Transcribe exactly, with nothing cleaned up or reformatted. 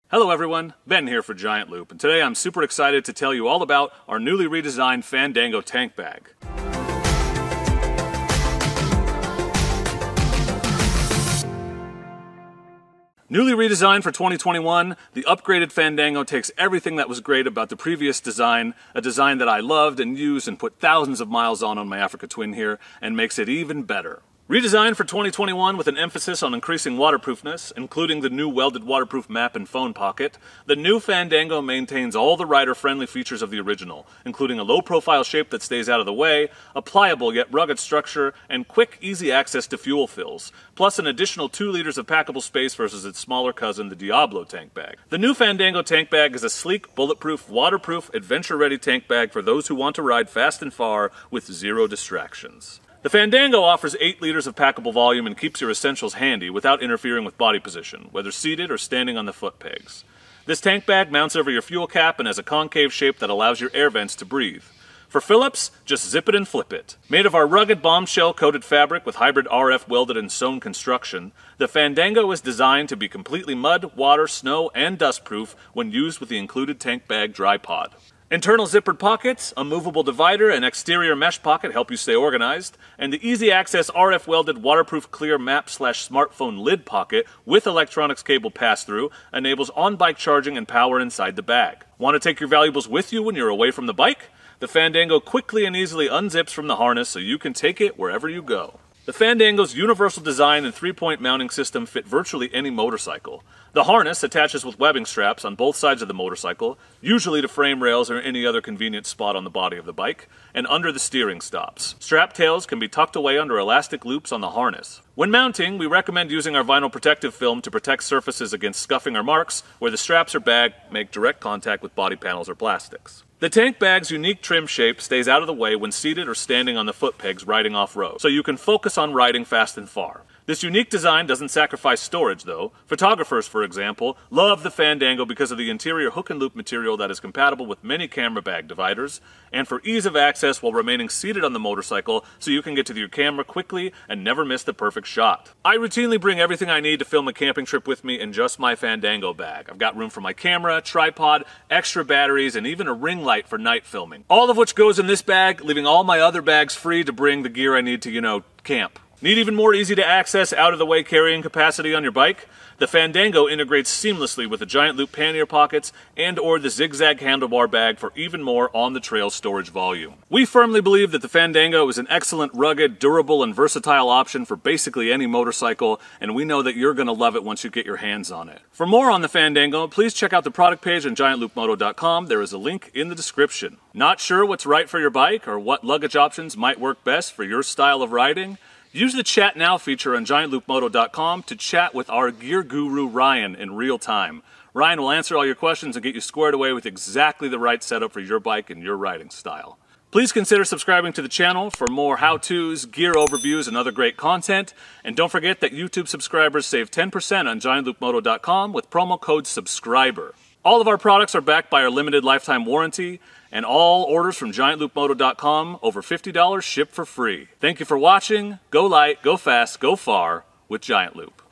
Hello everyone, Ben here for Giant Loop, and today I'm super excited to tell you all about our newly redesigned Fandango tank bag. Newly redesigned for twenty twenty-one, the upgraded Fandango takes everything that was great about the previous design, a design that I loved and used and put thousands of miles on on my Africa Twin here, and makes it even better. Redesigned for twenty twenty-one with an emphasis on increasing waterproofness, including the new welded waterproof map and phone pocket, the new Fandango maintains all the rider-friendly features of the original, including a low-profile shape that stays out of the way, a pliable yet rugged structure, and quick, easy access to fuel fills, plus an additional two liters of packable space versus its smaller cousin, the Diablo tank bag. The new Fandango tank bag is a sleek, bulletproof, waterproof, adventure-ready tank bag for those who want to ride fast and far with zero distractions. The Fandango offers eight liters of packable volume and keeps your essentials handy without interfering with body position, whether seated or standing on the foot pegs. This tank bag mounts over your fuel cap and has a concave shape that allows your air vents to breathe. For fill-ups, just zip it and flip it. Made of our rugged bombshell-coated fabric with hybrid R F welded and sewn construction, the Fandango is designed to be completely mud, water, snow, and dust-proof when used with the included tank bag dry pod. Internal zippered pockets, a movable divider, and exterior mesh pocket help you stay organized, and the easy access R F welded waterproof clear map slash smartphone lid pocket with electronics cable pass-through enables on-bike charging and power inside the bag. Want to take your valuables with you when you're away from the bike? The Fandango quickly and easily unzips from the harness so you can take it wherever you go. The Fandango's universal design and three-point mounting system fit virtually any motorcycle. The harness attaches with webbing straps on both sides of the motorcycle, usually to frame rails or any other convenient spot on the body of the bike, and under the steering stops. Strap tails can be tucked away under elastic loops on the harness. When mounting, we recommend using our vinyl protective film to protect surfaces against scuffing or marks where the straps or bag make direct contact with body panels or plastics. The tank bag's unique trim shape stays out of the way when seated or standing on the foot pegs riding off-road, so you can focus on riding fast and far. This unique design doesn't sacrifice storage, though. Photographers, for example, love the Fandango because of the interior hook and loop material that is compatible with many camera bag dividers, and for ease of access while remaining seated on the motorcycle so you can get to your camera quickly and never miss the perfect shot. I routinely bring everything I need to film a camping trip with me in just my Fandango bag. I've got room for my camera, tripod, extra batteries, and even a ring light for night filming. All of which goes in this bag, leaving all my other bags free to bring the gear I need to, you know, camp. Need even more easy-to-access, out-of-the-way carrying capacity on your bike? The Fandango integrates seamlessly with the Giant Loop pannier pockets and or the zigzag handlebar bag for even more on-the-trail storage volume. We firmly believe that the Fandango is an excellent, rugged, durable, and versatile option for basically any motorcycle, and we know that you're going to love it once you get your hands on it. For more on the Fandango, please check out the product page on giant loop moto dot com. There is a link in the description. Not sure what's right for your bike or what luggage options might work best for your style of riding? Use the Chat Now feature on giant loop moto dot com to chat with our gear guru Ryan in real time. Ryan will answer all your questions and get you squared away with exactly the right setup for your bike and your riding style. Please consider subscribing to the channel for more how-tos, gear overviews, and other great content. And don't forget that YouTube subscribers save ten percent on giant loop moto dot com with promo code SUBSCRIBER. All of our products are backed by our limited lifetime warranty, and all orders from giant loop moto dot com over fifty dollars ship for free. Thank you for watching. Go light, go fast, go far with Giant Loop.